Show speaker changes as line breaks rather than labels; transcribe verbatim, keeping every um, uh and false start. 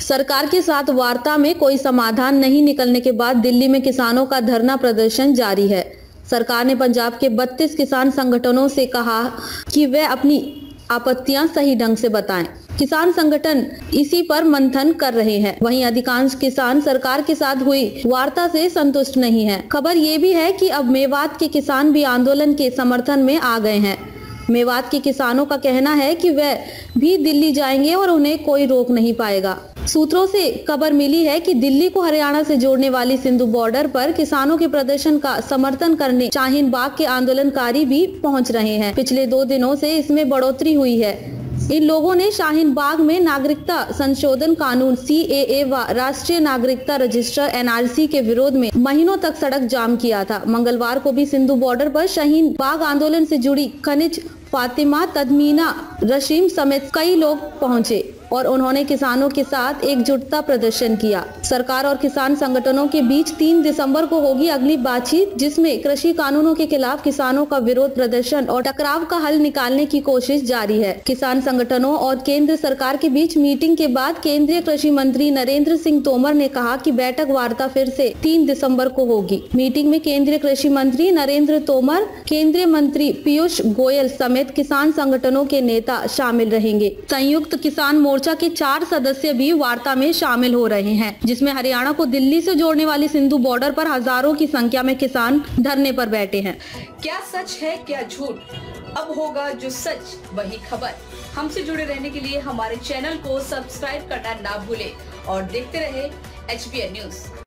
सरकार के साथ वार्ता में कोई समाधान नहीं निकलने के बाद दिल्ली में किसानों का धरना प्रदर्शन जारी है। सरकार ने पंजाब के बत्तीस किसान संगठनों से कहा कि वे अपनी आपत्तियां सही ढंग से बताएं। किसान संगठन इसी पर मंथन कर रहे हैं। वहीं अधिकांश किसान सरकार के साथ हुई वार्ता से संतुष्ट नहीं हैं। खबर ये भी है कि अब मेवात के किसान भी आंदोलन के समर्थन में आ गए हैं। मेवात के किसानों का कहना है कि वे भी दिल्ली जाएंगे और उन्हें कोई रोक नहीं पाएगा। सूत्रों से खबर मिली है कि दिल्ली को हरियाणा से जोड़ने वाली सिंधु बॉर्डर पर किसानों के प्रदर्शन का समर्थन करने शाहीन बाग के आंदोलनकारी भी पहुंच रहे हैं। पिछले दो दिनों से इसमें बढ़ोतरी हुई है। इन लोगों ने शाहीन बाग में नागरिकता संशोधन कानून सी ए ए व राष्ट्रीय नागरिकता रजिस्टर एन आर सी के विरोध में महीनों तक सड़क जाम किया था। मंगलवार को भी सिंधु बॉर्डर पर शाहीन बाग आंदोलन से जुड़ी खनिज फातिमा तदमीना रशीम समेत कई लोग पहुंचे और उन्होंने किसानों के साथ एकजुटता प्रदर्शन किया। सरकार और किसान संगठनों के बीच तीन दिसंबर को होगी अगली बातचीत, जिसमें कृषि कानूनों के खिलाफ किसानों का विरोध प्रदर्शन और टकराव का हल निकालने की कोशिश जारी है। किसान संगठनों और केंद्र सरकार के बीच मीटिंग के बाद केंद्रीय कृषि मंत्री नरेंद्र सिंह तोमर ने कहा कि बैठक वार्ता फिर से तीन दिसंबर को होगी। मीटिंग में केंद्रीय कृषि मंत्री नरेंद्र तोमर, केंद्रीय मंत्री पीयूष गोयल समेत किसान संगठनों के नेता शामिल रहेंगे। संयुक्त किसान मोर्चा के चार सदस्य भी वार्ता में शामिल हो रहे हैं, जिसमें हरियाणा को दिल्ली से जोड़ने वाली सिंधु बॉर्डर पर हजारों की संख्या में किसान धरने पर बैठे हैं।
क्या सच है क्या झूठ, अब होगा जो सच वही खबर। हमसे जुड़े रहने के लिए हमारे चैनल को सब्सक्राइब करना ना भूले और देखते रहे एच बी एन न्यूज।